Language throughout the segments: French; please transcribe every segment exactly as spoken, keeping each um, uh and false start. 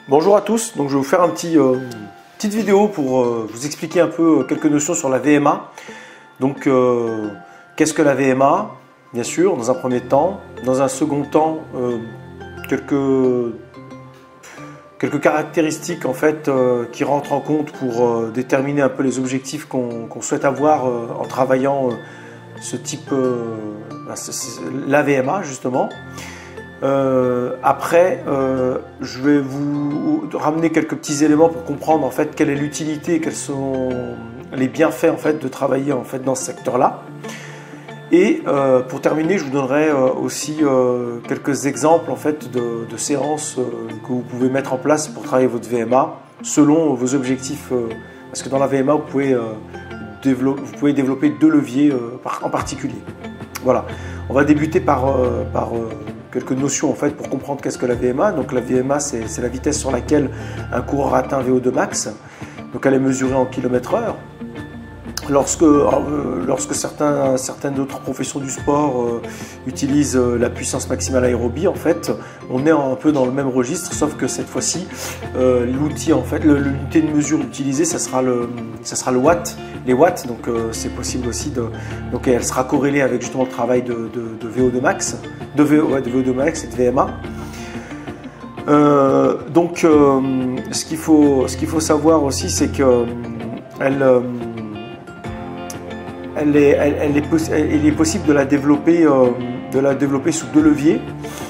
Bonjour à tous, donc je vais vous faire un petit, euh, petite vidéo pour euh, vous expliquer un peu quelques notions sur la V M A. Donc euh, qu'est-ce que la V M A? Bien sûr, dans un premier temps. Dans un second temps, euh, quelques, quelques caractéristiques en fait, euh, qui rentrent en compte pour euh, déterminer un peu les objectifs qu'on qu'on souhaite avoir euh, en travaillant euh, ce type, euh, bah, la V M A justement. Euh, après, euh, je vais vous ramener quelques petits éléments pour comprendre en fait quelle est l'utilité et quels sont les bienfaits en fait de travailler en fait dans ce secteur-là. Et euh, pour terminer, je vous donnerai euh, aussi euh, quelques exemples en fait de, de séances euh, que vous pouvez mettre en place pour travailler votre V M A selon vos objectifs. Euh, parce que dans la V M A, vous pouvez, euh, développer, vous pouvez développer deux leviers euh, par, en particulier. Voilà. On va débuter par, euh, par euh, quelques notions en fait pour comprendre qu'est-ce que la V M A. Donc la V M A, c'est la vitesse sur laquelle un coureur atteint V O deux max. Donc elle est mesurée en kilomètres heure. Lorsque, euh, lorsque certains, certaines autres professions du sport euh, utilisent euh, la puissance maximale aérobie, en fait, on est un peu dans le même registre, sauf que cette fois-ci, euh, l'outil, en fait, l'unité de mesure utilisée, ça sera le, ça sera le watt, les watts. Donc euh, c'est possible aussi de, donc elle sera corrélée avec justement le travail de, de, de V O deux max, de, v, ouais, de V O deux max et de V M A. Euh, donc euh, ce qu'il faut, ce qu'il faut savoir aussi, c'est que elle euh, Elle est, elle, elle, est elle est possible de la développer, euh, de la développer sous deux leviers.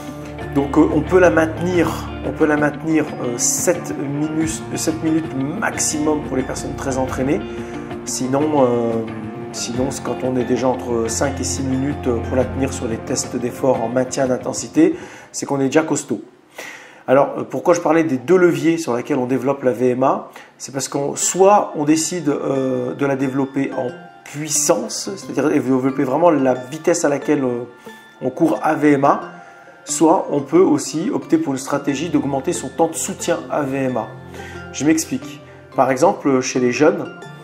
Donc euh, on peut la maintenir, on peut la maintenir euh, sept minutes, sept minutes maximum pour les personnes très entraînées. Sinon, euh, sinon quand on est déjà entre cinq et six minutes pour la tenir sur les tests d'effort en maintien d'intensité, c'est qu'on est déjà costaud. Alors pourquoi je parlais des deux leviers sur lesquels on développe la V M A? C'est parce qu'on soit on décide euh, de la développer en puissance, c'est-à-dire développer vraiment la vitesse à laquelle on court à V M A, soit on peut aussi opter pour une stratégie d'augmenter son temps de soutien à V M A. Je m'explique. Par exemple, chez les jeunes,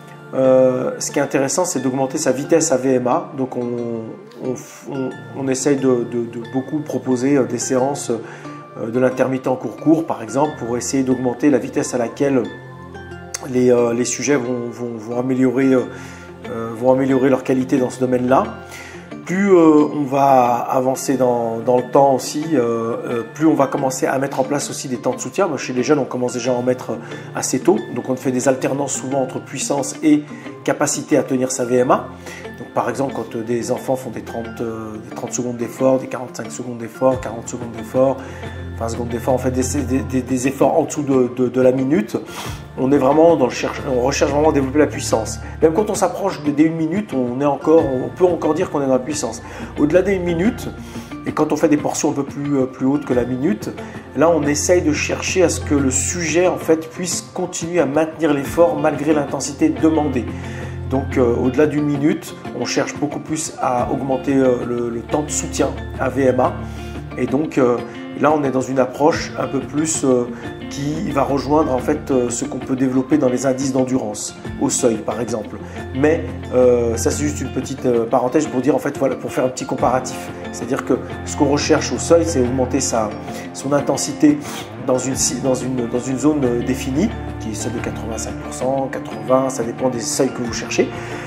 euh, ce qui est intéressant, c'est d'augmenter sa vitesse à V M A. Donc on, on, on, on essaye de, de, de beaucoup proposer des séances de l'intermittent court-court, par exemple, pour essayer d'augmenter la vitesse à laquelle les, euh, les sujets vont, vont, vont améliorer euh, Euh, vont améliorer leur qualité dans ce domaine-là. Plus euh, on va avancer dans, dans le temps aussi, euh, euh, plus on va commencer à mettre en place aussi des temps de soutien. Moi, chez les jeunes, on commence déjà à en mettre assez tôt. Donc on fait des alternances souvent entre puissance et capacité à tenir sa V M A. Donc par exemple, quand euh, des enfants font des trente, euh, des trente secondes d'effort, des quarante-cinq secondes d'effort, quarante secondes d'effort, vingt secondes d'effort, on fait des, des, des efforts en dessous de, de, de la minute. On est vraiment dans le cherche, on recherche vraiment à développer la puissance. Même quand on s'approche des une minute, on est encore, on peut encore dire qu'on est dans la puissance. Au-delà des une minute, et quand on fait des portions un peu plus, plus hautes que la minute, là on essaye de chercher à ce que le sujet en fait puisse continuer à maintenir l'effort malgré l'intensité demandée. Donc euh, au-delà d'une minute, on cherche beaucoup plus à augmenter euh, le, le temps de soutien à V M A. Et donc euh, là on est dans une approche un peu plus euh, qui va rejoindre en fait euh, ce qu'on peut développer dans les indices d'endurance, au seuil par exemple. Mais euh, ça c'est juste une petite euh, parenthèse pour dire en fait voilà, pour faire un petit comparatif. C'est-à-dire que ce qu'on recherche au seuil, c'est augmenter sa, son intensité dans une, dans, une, dans une zone définie, qui est celle de quatre-vingt-cinq pour cent, quatre-vingts, ça dépend des seuils que vous cherchez.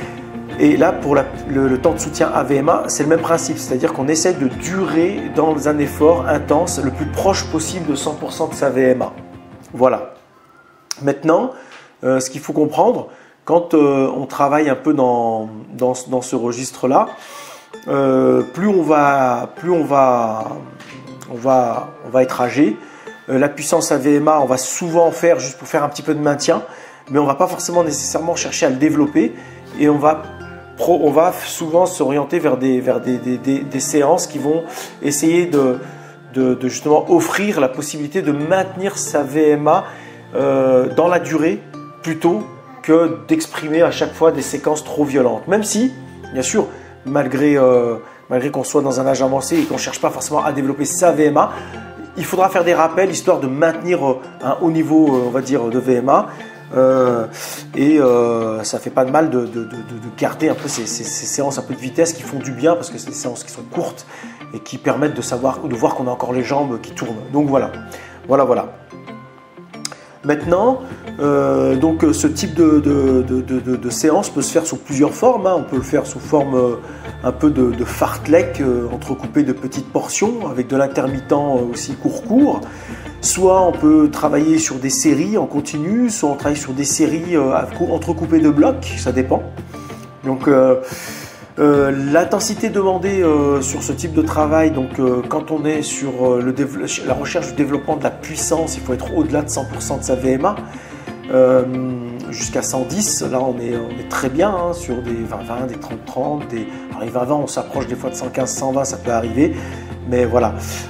Et là, pour la, le, le temps de soutien à V M A, c'est le même principe, c'est-à-dire qu'on essaie de durer dans un effort intense le plus proche possible de cent pour cent de sa V M A. Voilà. Maintenant, euh, ce qu'il faut comprendre, quand euh, on travaille un peu dans, dans, dans ce registre-là, euh, plus on va, plus on va, on va, on va être âgé. Euh, la puissance à V M A, on va souvent faire juste pour faire un petit peu de maintien, mais on ne va pas forcément nécessairement chercher à le développer et on va Pro, on va souvent s'orienter vers, des, vers des, des, des, des séances qui vont essayer de, de, de justement offrir la possibilité de maintenir sa V M A euh, dans la durée plutôt que d'exprimer à chaque fois des séquences trop violentes. Même si, bien sûr, malgré, euh, malgré qu'on soit dans un âge avancé et qu'on ne cherche pas forcément à développer sa V M A, il faudra faire des rappels histoire de maintenir un haut niveau, on va dire, de V M A. Euh, et euh, ça fait pas de mal de, de, de, de garder un peu ces, ces, ces séances un peu de vitesse qui font du bien parce que c'est des séances qui sont courtes et qui permettent de savoir, de voir qu'on a encore les jambes qui tournent. Donc voilà, voilà, voilà. Maintenant, euh, donc, ce type de, de, de, de, de séance peut se faire sous plusieurs formes. Hein. On peut le faire sous forme euh, un peu de, de fartlek, euh, entrecoupé de petites portions, avec de l'intermittent euh, aussi court-court. Soit on peut travailler sur des séries en continu, soit on travaille sur des séries euh, entrecoupées de blocs, ça dépend. Donc, euh, Euh, l'intensité demandée euh, sur ce type de travail, donc euh, quand on est sur euh, le la recherche du développement de la puissance, il faut être au-delà de cent pour cent de sa V M A, euh, jusqu'à cent dix, là on est, on est très bien hein, sur des vingt vingt, des trente trente, des, alors les vingt vingt on s'approche des fois de cent quinze cent vingt, ça peut arriver, mais voilà,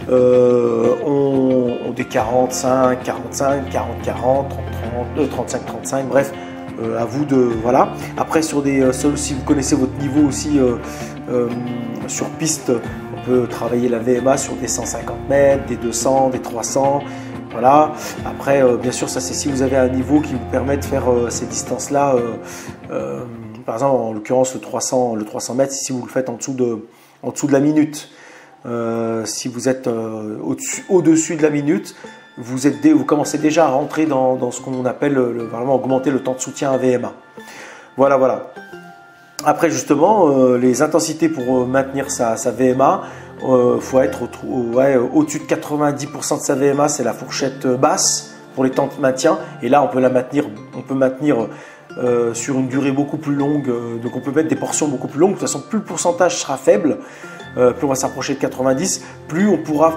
euh, on, on des quarante-cinq quarante-cinq, quarante quarante, trente trente, trente-cinq trente-cinq, bref. Euh, à vous de voilà. Après sur des euh, si vous connaissez votre niveau aussi euh, euh, sur piste, on peut travailler la V M A sur des cent cinquante mètres, des deux cents, des trois cents. Voilà. Après euh, bien sûr ça c'est si vous avez un niveau qui vous permet de faire euh, ces distances là. Euh, euh, par exemple en l'occurrence le trois cents, le trois cents mètres si vous le faites en dessous de en dessous de la minute. Euh, si vous êtes euh, au-dessus, au-dessus de la minute. Vous, êtes, vous commencez déjà à rentrer dans, dans ce qu'on appelle le, vraiment augmenter le temps de soutien à V M A. Voilà, voilà. Après, justement, euh, les intensités pour maintenir sa, sa V M A, il euh, faut être au, ouais, au-dessus de quatre-vingt-dix pour cent de sa V M A, c'est la fourchette basse pour les temps de maintien. Et là, on peut la maintenir, on peut maintenir euh, sur une durée beaucoup plus longue. Euh, donc, on peut mettre des portions beaucoup plus longues. De toute façon, plus le pourcentage sera faible, euh, plus on va s'approcher de quatre-vingt-dix, plus on pourra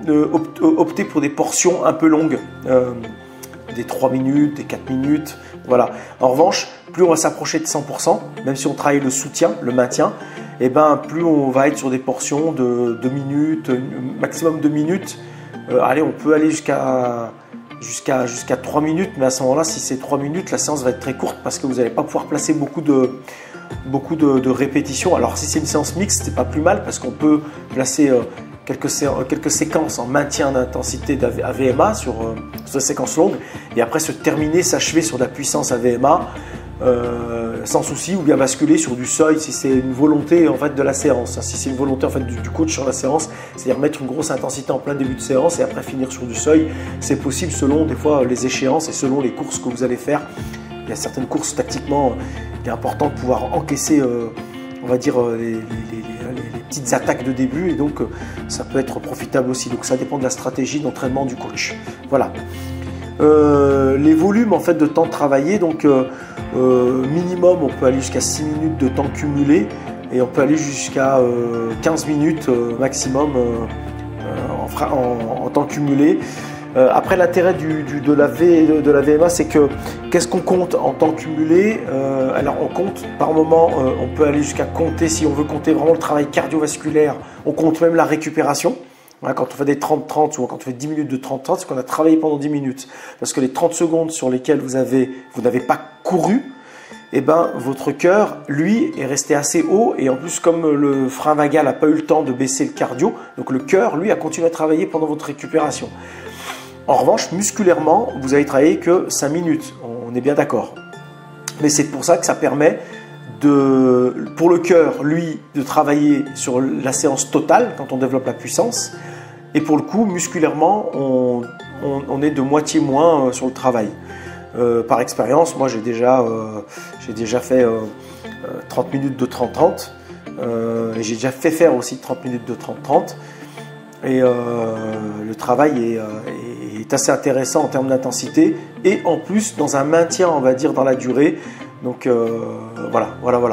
opter pour des portions un peu longues, euh, des trois minutes, des quatre minutes, voilà. En revanche, plus on va s'approcher de cent pour cent, même si on travaille le soutien, le maintien, et ben plus on va être sur des portions de deux minutes, maximum deux minutes. Euh, allez, on peut aller jusqu'à jusqu'à jusqu'à trois minutes, mais à ce moment-là, si c'est trois minutes, la séance va être très courte parce que vous n'allez pas pouvoir placer beaucoup de beaucoup de, de répétitions. Alors si c'est une séance mixte, c'est pas plus mal parce qu'on peut placer euh, Quelques, sé quelques séquences en maintien d'intensité à V M A sur, euh, sur des séquences longues et après se terminer, s'achever sur de la puissance à V M A euh, sans souci ou bien basculer sur du seuil si c'est une volonté en fait de la séance, si c'est une volonté en fait du, du coach sur la séance, c'est-à-dire mettre une grosse intensité en plein début de séance et après finir sur du seuil, c'est possible selon des fois les échéances et selon les courses que vous allez faire. Il y a certaines courses tactiquement, il est important de pouvoir encaisser euh, on va dire les, les, les, les, les petites attaques de début et donc ça peut être profitable aussi. Donc ça dépend de la stratégie d'entraînement du coach. Voilà. Euh, les volumes en fait de temps travaillé, donc euh, euh, minimum on peut aller jusqu'à six minutes de temps cumulé et on peut aller jusqu'à euh, quinze minutes euh, maximum euh, en, en, en temps cumulé. Euh, après l'intérêt du, du, de, la v, de, de la V M A, c'est que qu'est-ce qu'on compte en temps cumulé? euh, Alors on compte par moment, euh, on peut aller jusqu'à compter, si on veut compter vraiment le travail cardiovasculaire, on compte même la récupération. Voilà, quand on fait des trente trente ou quand on fait dix minutes de trente trente, c'est qu'on a travaillé pendant dix minutes. Parce que les trente secondes sur lesquelles vous avez, vous n'avez pas couru, eh ben, votre cœur, lui, est resté assez haut et en plus comme le frein vagal n'a pas eu le temps de baisser le cardio, donc le cœur, lui, a continué à travailler pendant votre récupération. En revanche, musculairement, vous avez travaillé que cinq minutes, on est bien d'accord. Mais c'est pour ça que ça permet de, pour le cœur, lui, de travailler sur la séance totale quand on développe la puissance. Et pour le coup, musculairement, on, on, on est de moitié moins sur le travail. Euh, par expérience, moi j'ai déjà, euh, j'ai déjà fait euh, trente minutes de trente trente. Euh, et j'ai déjà fait faire aussi trente minutes de trente trente. Et euh, le travail est, euh, est assez intéressant en termes d'intensité et en plus dans un maintien, on va dire, dans la durée. Donc euh, voilà, voilà, voilà.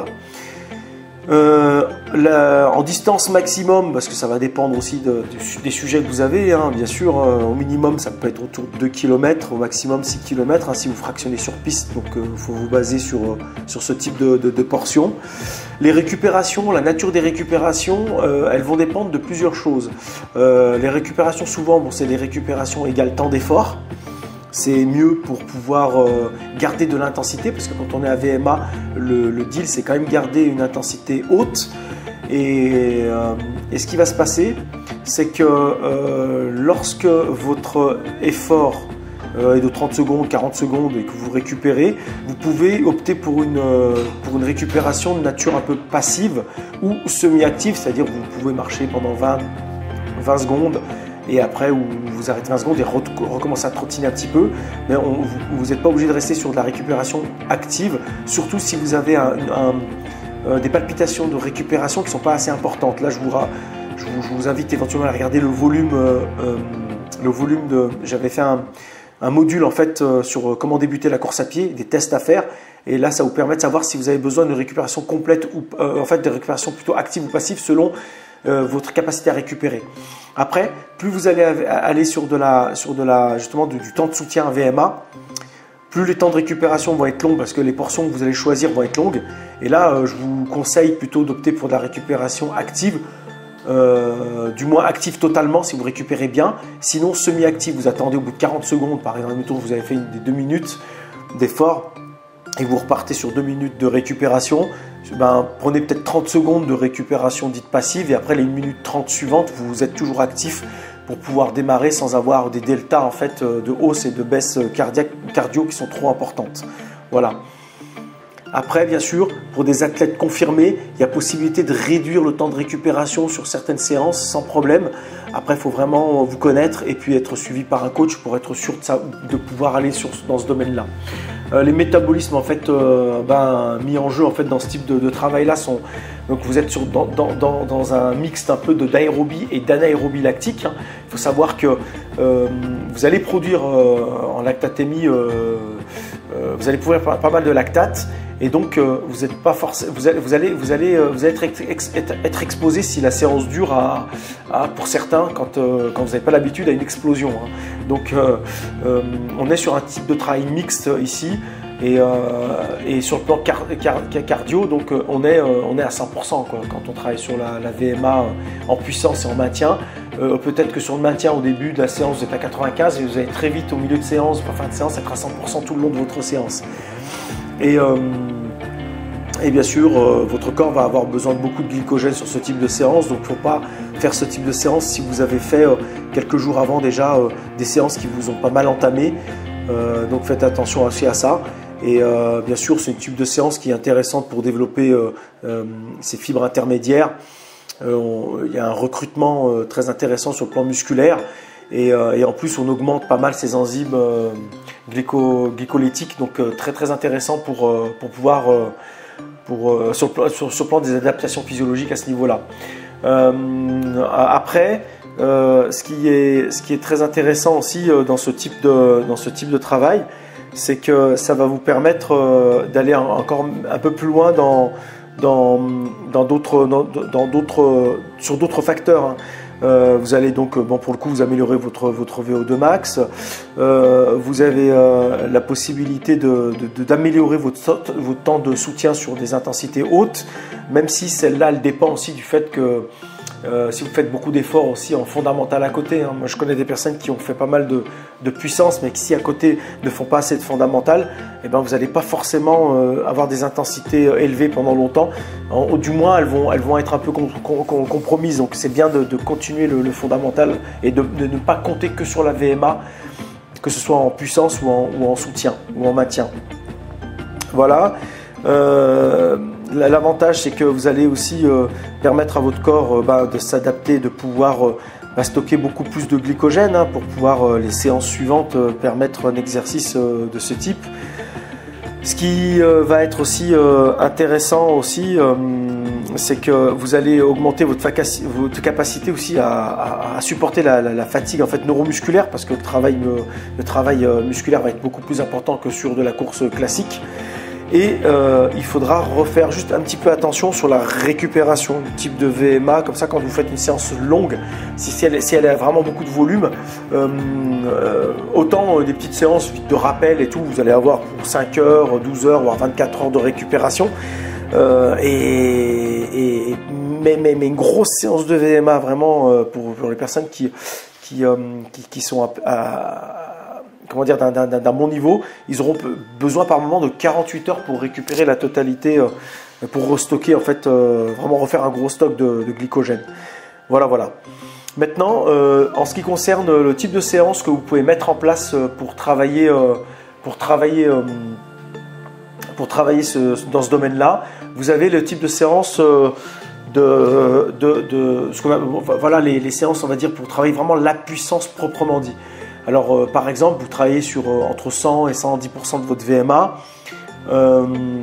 Euh, la, en distance maximum, parce que ça va dépendre aussi de, de, des sujets que vous avez, hein, bien sûr, euh, au minimum ça peut être autour de deux kilomètres, au maximum six kilomètres, hein, si vous fractionnez sur piste, donc il euh, faut vous baser sur, euh, sur ce type de, de, de portions. Les récupérations, la nature des récupérations, euh, elles vont dépendre de plusieurs choses. Euh, les récupérations, souvent, bon, c'est des récupérations égales temps d'effort. C'est mieux pour pouvoir euh, garder de l'intensité parce que quand on est à V M A, le, le deal c'est quand même garder une intensité haute. Et, euh, et ce qui va se passer, c'est que euh, lorsque votre effort euh, est de trente secondes, quarante secondes et que vous récupérez, vous pouvez opter pour une, euh, pour une récupération de nature un peu passive ou semi-active, c'est-à-dire que vous pouvez marcher pendant vingt, vingt secondes et après vous, vous arrêtez vingt secondes et re recommencez à trottiner un petit peu. Mais on, vous n'êtes pas obligé de rester sur de la récupération active, surtout si vous avez un, un, euh, des palpitations de récupération qui ne sont pas assez importantes. Là, je vous, je vous, je vous invite éventuellement à regarder le volume, euh, euh, le volume de. J'avais fait un, un module en fait euh, sur euh, comment débuter la course à pied, des tests à faire. Et là, ça vous permet de savoir si vous avez besoin de récupération complète ou euh, en fait de récupération plutôt active ou passive selon euh, votre capacité à récupérer. Après, plus vous allez aller sur de la, sur de la justement du, du temps de soutien V M A, plus les temps de récupération vont être longs parce que les portions que vous allez choisir vont être longues. Et là, euh, je vous conseille plutôt d'opter pour de la récupération active. Euh, du moins active totalement si vous récupérez bien. Sinon, semi-active, vous attendez au bout de quarante secondes, par exemple, vous avez fait une, des deux minutes d'effort et vous repartez sur deux minutes de récupération. Ben, prenez peut-être trente secondes de récupération dite passive et après les une minute trente suivantes, vous êtes toujours actif pour pouvoir démarrer sans avoir des deltas en fait, de hausse et de baisse cardiaque, cardio qui sont trop importantes. Voilà. Après, bien sûr, pour des athlètes confirmés, il y a possibilité de réduire le temps de récupération sur certaines séances sans problème. Après, il faut vraiment vous connaître et puis être suivi par un coach pour être sûr de, ça, de pouvoir aller sur, dans ce domaine-là. Euh, les métabolismes en fait, euh, ben, mis en jeu en fait, dans ce type de, de travail-là sont… Donc vous êtes sur, dans, dans, dans, dans un mixte un peu d'aérobie et d'anaérobie lactique. Hein. Il faut savoir que euh, vous allez produire euh, en lactatémie, euh, euh, vous allez produire pas, pas mal de lactate. Et donc, euh, vous êtes pas forcément, vous allez, vous allez, vous allez, euh, vous allez être, ex, être, être exposé si la séance dure à, à pour certains, quand, euh, quand vous n'avez pas l'habitude, à une explosion. Hein. Donc, euh, euh, on est sur un type de travail mixte ici, et, euh, et sur le plan car, car, cardio, donc euh, on est, euh, on est à cent pour cent quoi, quand on travaille sur la, la V M A en puissance et en maintien. Euh, Peut-être que sur le maintien au début de la séance, vous êtes à quatre-vingt-quinze et vous allez très vite au milieu de séance, en fin de séance, être à cent pour cent tout le long de votre séance. Et, euh, et bien sûr, euh, votre corps va avoir besoin de beaucoup de glycogène sur ce type de séance. Donc, il ne faut pas faire ce type de séance si vous avez fait euh, quelques jours avant déjà euh, des séances qui vous ont pas mal entamé. Euh, donc, faites attention aussi à ça. Et euh, bien sûr, c'est une type de séance qui est intéressante pour développer euh, euh, ces fibres intermédiaires. Euh, on, il y a un recrutement euh, très intéressant sur le plan musculaire. Et, euh, et en plus, on augmente pas mal ces enzymes euh, glyco, glycolytiques, donc euh, très très intéressant pour, euh, pour pouvoir, euh, pour, euh, sur, le, sur, sur le plan des adaptations physiologiques à ce niveau-là. Euh, après, euh, ce, qui est, ce qui est très intéressant aussi euh, dans, ce type de, dans ce type de travail, c'est que ça va vous permettre euh, d'aller encore un peu plus loin dans, dans, dans d'autres, dans, dans d'autres, sur d'autres facteurs. Hein. Euh, vous allez donc, bon, pour le coup, vous améliorer votre, votre V O deux max. Euh, vous avez euh, la possibilité de, de, d'améliorer votre, votre temps de soutien sur des intensités hautes, même si celle-là, elle dépend aussi du fait que euh, si vous faites beaucoup d'efforts aussi en fondamental à côté. Hein. Moi, je connais des personnes qui ont fait pas mal de, de puissance, mais qui, si à côté ne font pas assez de fondamental, eh ben, vous n'allez pas forcément euh, avoir des intensités élevées pendant longtemps. En, ou du moins, elles vont, elles vont être un peu com com compromises. Donc, c'est bien de, de continuer le, le fondamental et de, de ne pas compter que sur la V M A, que ce soit en puissance ou en, ou en soutien ou en maintien. Voilà. Euh, L'avantage, c'est que vous allez aussi euh, permettre à votre corps euh, bah, de s'adapter, de pouvoir euh, bah, stocker beaucoup plus de glycogène hein, pour pouvoir, euh, les séances suivantes, euh, permettre un exercice euh, de ce type. Ce qui euh, va être aussi euh, intéressant aussi, euh, c'est que vous allez augmenter votre, votre capacité aussi à, à, à supporter la, la, la fatigue en fait, neuromusculaire, parce que le travail, le travail euh, musculaire va être beaucoup plus important que sur de la course classique. Et euh, il faudra refaire juste un petit peu attention sur la récupération du type de V M A, comme ça quand vous faites une séance longue, si, si, elle, si elle a vraiment beaucoup de volume, euh, euh, autant euh, des petites séances vite de rappel et tout, vous allez avoir pour cinq heures, douze heures, voire vingt-quatre heures de récupération. Euh, et, et, mais, mais, mais une grosse séance de V M A vraiment euh, pour, pour les personnes qui, qui, euh, qui, qui sont à, à comment dire, d'un bon niveau, ils auront besoin par moment de quarante-huit heures pour récupérer la totalité, euh, pour restocker, en fait, euh, vraiment refaire un gros stock de, de glycogène. Voilà, voilà. Maintenant, euh, en ce qui concerne le type de séance que vous pouvez mettre en place pour travailler, euh, pour travailler, euh, pour travailler ce, dans ce domaine-là, vous avez le type de séance euh, de, de, de ce qu'on a, voilà les, les séances, on va dire, pour travailler vraiment la puissance proprement dit. Alors, euh, par exemple, vous travaillez sur euh, entre cent et cent dix pour cent de votre V M A. Euh,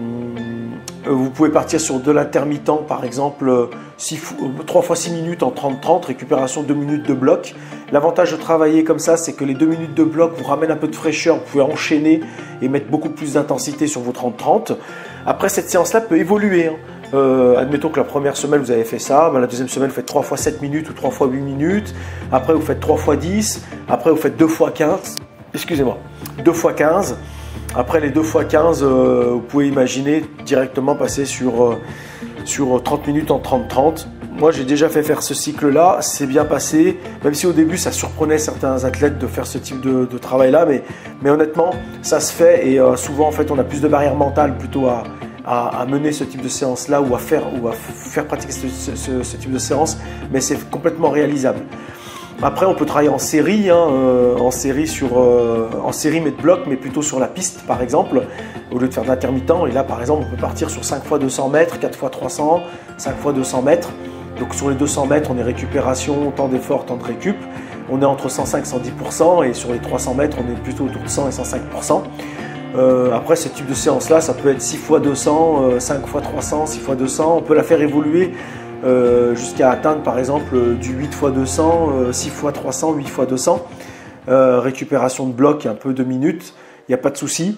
vous pouvez partir sur de l'intermittent, par exemple, trois fois six minutes en trente trente, récupération deux minutes de bloc. L'avantage de travailler comme ça, c'est que les deux minutes de bloc vous ramènent un peu de fraîcheur. Vous pouvez enchaîner et mettre beaucoup plus d'intensité sur vos trente trente. Après, cette séance-là peut évoluer. Hein. Euh, admettons que la première semaine vous avez fait ça, ben la deuxième semaine vous faites trois fois sept minutes ou trois fois huit minutes, après vous faites trois fois dix, après vous faites deux fois quinze, excusez-moi, deux fois quinze, après les deux fois quinze, euh, vous pouvez imaginer directement passer sur, euh, sur trente minutes en trente trente. Moi j'ai déjà fait faire ce cycle là, c'est bien passé, même si au début ça surprenait certains athlètes de faire ce type de, de travail là, mais, mais honnêtement ça se fait et euh, souvent en fait on a plus de barrières mentales plutôt à À, à mener ce type de séance là ou à faire, ou à faire pratiquer ce, ce, ce type de séance, mais c'est complètement réalisable. Après on peut travailler en série, hein, euh, en série sur, euh, en série mais de bloc, mais plutôt sur la piste par exemple, au lieu de faire de l'intermittent. Et là par exemple on peut partir sur cinq fois deux cents mètres, quatre fois trois cents, cinq fois deux cents mètres. Donc sur les deux cents mètres on est récupération, temps d'effort, temps de récup. On est entre cent cinq et cent dix pour cent et sur les trois cents mètres on est plutôt autour de cent et cent cinq pour cent. Euh, après ce type de séance là, ça peut être six fois deux cents, euh, cinq fois trois cents, six fois deux cents. On peut la faire évoluer euh, jusqu'à atteindre par exemple du huit fois deux cents, euh, six fois trois cents, huit fois deux cents. Euh, récupération de bloc un peu deux minutes, il n'y a pas de souci.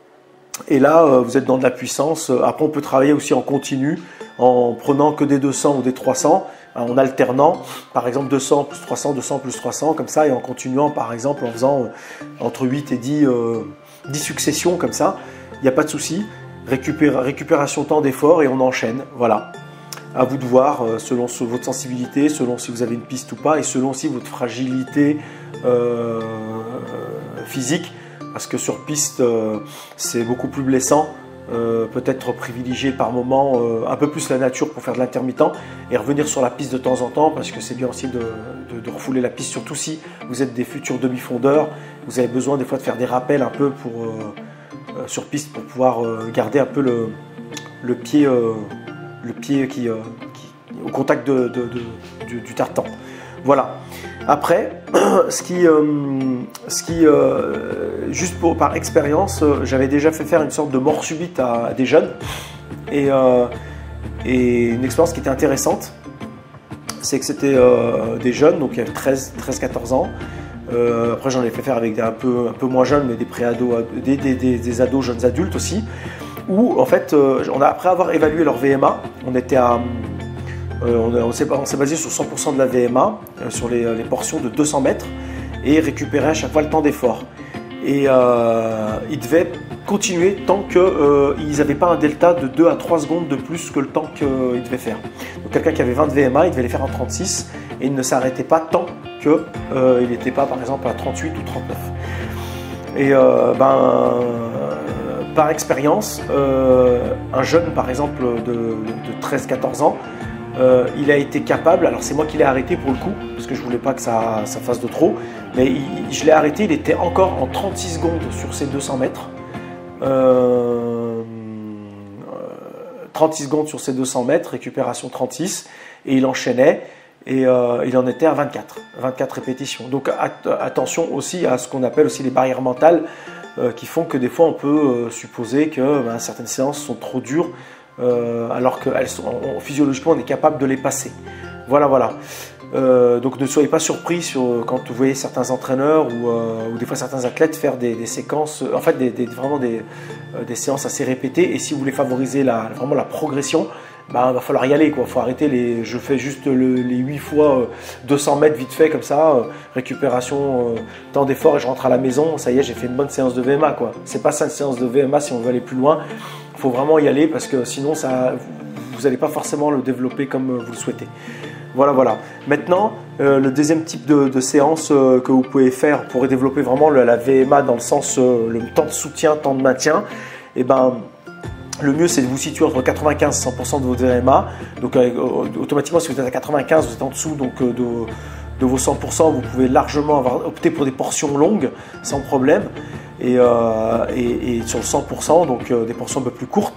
Et là euh, vous êtes dans de la puissance. Après on peut travailler aussi en continu en prenant que des deux cents ou des trois cents, en alternant par exemple deux cents plus trois cents, deux cents plus trois cents comme ça, et en continuant par exemple en faisant euh, entre huit et dix euh, dix successions comme ça, il n'y a pas de souci. Récupér récupération temps d'effort et on enchaîne. Voilà. À vous de voir euh, selon votre sensibilité, selon si vous avez une piste ou pas et selon aussi votre fragilité euh, physique. Parce que sur piste, euh, c'est beaucoup plus blessant. Euh, peut-être privilégier par moment euh, un peu plus la nature pour faire de l'intermittent et revenir sur la piste de temps en temps parce que c'est bien aussi de, de, de refouler la piste, surtout si vous êtes des futurs demi-fondeurs. Vous avez besoin des fois de faire des rappels un peu pour, euh, euh, sur piste pour pouvoir euh, garder un peu le, le pied, euh, le pied qui, euh, qui, au contact de, de, de, du, du tartan. Voilà. Après, ce qui, euh, ce qui euh, juste pour, par expérience, euh, j'avais déjà fait faire une sorte de mort subite à, à des jeunes et, euh, et une expérience qui était intéressante, c'est que c'était euh, des jeunes, donc il y avait treize quatorze ans. Euh, après j'en ai fait faire avec des un peu, un peu moins jeunes, mais des pré-ados, des, des, des, des ados, jeunes adultes aussi, où en fait, euh, on a, après avoir évalué leur V M A, on était à... Euh, on s'est basé sur cent pour cent de la V M A, euh, sur les, les portions de deux cents mètres et récupérer à chaque fois le temps d'effort. Et euh, ils devaient continuer tant qu'ils euh, n'avaient pas un delta de deux à trois secondes de plus que le temps qu'ils euh, devaient faire. Donc quelqu'un qui avait vingt de V M A, il devait les faire en trente-six et il ne s'arrêtait pas tant qu'il euh, n'était pas par exemple à trente-huit ou trente-neuf. Et euh, ben, par expérience, euh, un jeune par exemple de, de treize quatorze ans, Euh, il a été capable, alors c'est moi qui l'ai arrêté pour le coup, parce que je voulais pas que ça, ça fasse de trop, mais il, je l'ai arrêté, il était encore en trente-six secondes sur ses deux cents mètres. Euh, trente-six secondes sur ses deux cents mètres, récupération trente-six, et il enchaînait, et euh, il en était à vingt-quatre, vingt-quatre répétitions. Donc at attention aussi à ce qu'on appelle aussi les barrières mentales, euh, qui font que des fois on peut euh, supposer que ben, certaines séances sont trop dures, Euh, alors que elles sont, on, physiologiquement on est capable de les passer. Voilà, voilà. Euh, donc ne soyez pas surpris sur, quand vous voyez certains entraîneurs ou, euh, ou des fois certains athlètes faire des, des séquences, en fait des, des, vraiment des, euh, des séances assez répétées. Et si vous voulez favoriser la, vraiment la progression, bah, il va falloir y aller. Il faut arrêter les. Je fais juste le, les huit fois euh, deux cents mètres vite fait comme ça, euh, récupération, euh, temps d'effort et je rentre à la maison. Ça y est, j'ai fait une bonne séance de V M A. C'est pas ça une séance de V M A si on veut aller plus loin. Il faut vraiment y aller parce que sinon ça, vous n'allez pas forcément le développer comme vous le souhaitez. Voilà, voilà. Maintenant, euh, le deuxième type de, de séance euh, que vous pouvez faire pour développer vraiment le, la V M A dans le sens euh, le temps de soutien, temps de maintien, et ben, le mieux c'est de vous situer entre quatre-vingt-quinze et cent pour cent de votre V M A. Donc euh, automatiquement si vous êtes à quatre-vingt-quinze, vous êtes en dessous donc, euh, de, de vos cent pour cent, vous pouvez largement avoir, opter pour des portions longues sans problème. Et, euh, et, et sur le cent pour cent, donc euh, des portions un peu plus courtes,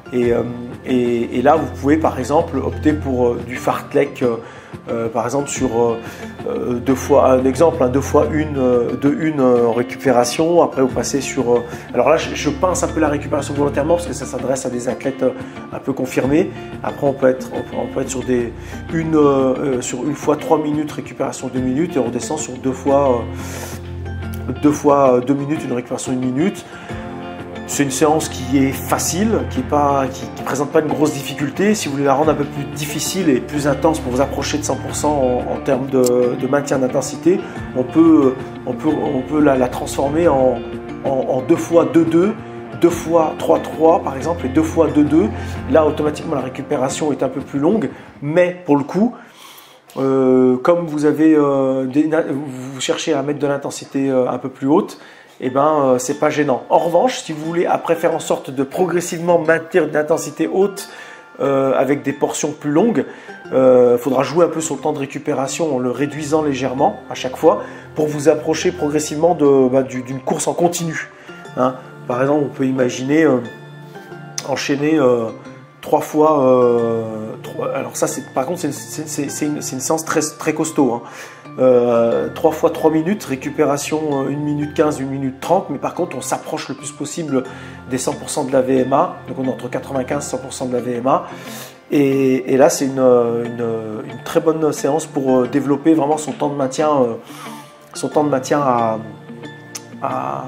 Et, euh, et, et là, vous pouvez par exemple opter pour euh, du fartlek, euh, euh, par exemple sur euh, deux fois, un exemple, hein, deux fois une, euh, deux une euh, en récupération. Après, vous passez sur. Euh, alors là, je, je pince un peu la récupération volontairement parce que ça s'adresse à des athlètes euh, un peu confirmés. Après, on peut être, on peut, on peut être sur des une, euh, sur une fois trois minutes récupération deux minutes et on descend sur deux fois euh, deux fois deux minutes, une récupération une minute. C'est une séance qui est facile, qui ne présente pas une grosse difficulté. Si vous voulez la rendre un peu plus difficile et plus intense pour vous approcher de cent pour cent en, en termes de, de maintien d'intensité, on peut, on peut, on peut la, la transformer en, en, en deux fois deux deux, deux fois trois trois par exemple et deux fois deux deux. Là, automatiquement, la récupération est un peu plus longue, mais pour le coup, euh, comme vous, avez, euh, des, vous cherchez à mettre de l'intensité euh, un peu plus haute, eh ben, euh, c'est pas gênant. En revanche, si vous voulez après faire en sorte de progressivement maintenir une intensité haute euh, avec des portions plus longues, il euh, faudra jouer un peu sur le temps de récupération en le réduisant légèrement à chaque fois pour vous approcher progressivement de, bah, d'une course en continu. Hein. Par exemple, on peut imaginer euh, enchaîner euh, trois fois. Euh, trois, alors ça, c'est, par contre, c'est, c'est, c'est, c'est, une, c'est une séance très, très costaud. Hein. Euh, trois fois trois minutes, récupération une minute quinze, une minute trente, mais par contre on s'approche le plus possible des cent pour cent de la V M A, donc on est entre quatre-vingt-quinze et cent pour cent de la V M A, et, et là c'est une, une, une très bonne séance pour développer vraiment son temps de maintien, son temps de maintien à, à,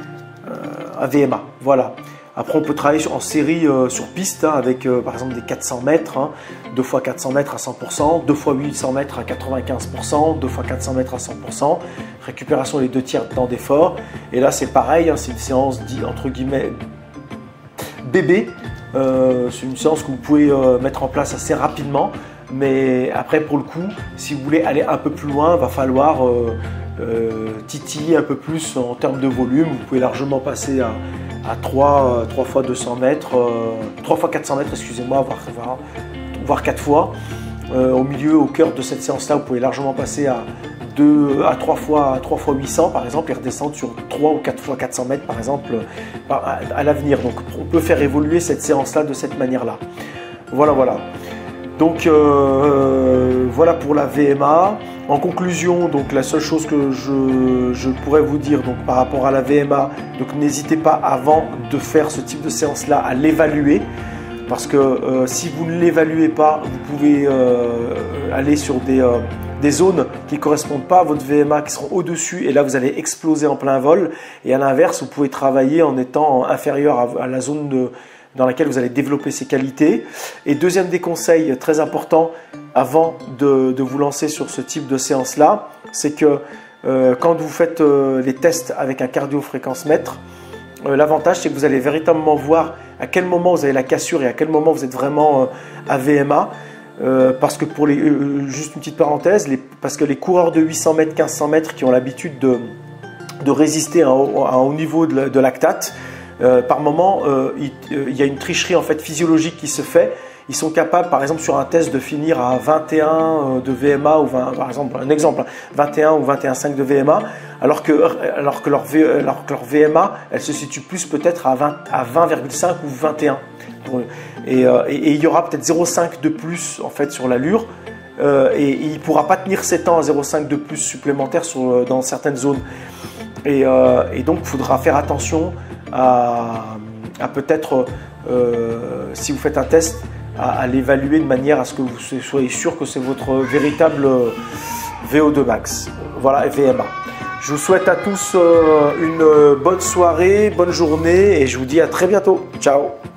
à V M A, voilà. Après, on peut travailler en série euh, sur piste hein, avec euh, par exemple des quatre cents mètres, hein, deux fois quatre cents mètres à cent pour cent, deux fois huit cents mètres à quatre-vingt-quinze pour cent, deux fois quatre cents mètres à cent pour cent, récupération les deux tiers de temps d'effort. Et là, c'est pareil, hein, c'est une séance dit entre guillemets bébé. Euh, c'est une séance que vous pouvez euh, mettre en place assez rapidement. Mais après, pour le coup, si vous voulez aller un peu plus loin, il va falloir euh, euh, titiller un peu plus en termes de volume. Vous pouvez largement passer à à trois, trois fois deux cents mètres, euh, trois fois quatre cents mètres, excusez-moi, voire, voire, voire quatre fois. Euh, au milieu, au cœur de cette séance-là, vous pouvez largement passer à, deux, à trois fois, trois fois huit cents par exemple et redescendre sur trois ou quatre fois quatre cents mètres par exemple à, à, à l'avenir. Donc on peut faire évoluer cette séance-là de cette manière-là. Voilà, voilà. Donc euh, voilà pour la V M A. En conclusion, donc la seule chose que je, je pourrais vous dire donc, par rapport à la V M A, donc n'hésitez pas avant de faire ce type de séance-là à l'évaluer. Parce que euh, si vous ne l'évaluez pas, vous pouvez euh, aller sur des, euh, des zones qui ne correspondent pas à votre V M A, qui seront au-dessus, et là vous allez exploser en plein vol. Et à l'inverse, vous pouvez travailler en étant inférieur à, à la zone de, dans laquelle vous allez développer ces qualités. Et deuxième des conseils très important avant de, de vous lancer sur ce type de séance-là, c'est que euh, quand vous faites euh, les tests avec un cardio-fréquence-mètre, euh, l'avantage c'est que vous allez véritablement voir à quel moment vous avez la cassure et à quel moment vous êtes vraiment euh, à V M A. Euh, parce que pour les, euh, juste une petite parenthèse, les, parce que les coureurs de huit cents mètres, quinze cents mètres qui ont l'habitude de, de résister à un, à un haut niveau de, de lactate, euh, par moment euh, il, euh, il y a une tricherie en fait physiologique qui se fait. Ils sont capables, par exemple, sur un test de finir à vingt et un de V M A, ou vingt, par exemple, un exemple, vingt et un ou vingt et un virgule cinq de V M A, alors que, alors que, leur, v, alors que leur V M A, elle se situe plus peut-être à vingt, à vingt virgule cinq ou vingt et un. Et, euh, et, et il y aura peut-être zéro virgule cinq de plus en fait sur l'allure, euh, et, et il ne pourra pas tenir ses temps à zéro virgule cinq de plus supplémentaire sur, dans certaines zones. Et, euh, et donc, il faudra faire attention à, à peut-être, euh, si vous faites un test, à, à l'évaluer de manière à ce que vous soyez sûr que c'est votre véritable V O deux max. Voilà, V M A. Je vous souhaite à tous une bonne soirée, bonne journée et je vous dis à très bientôt. Ciao!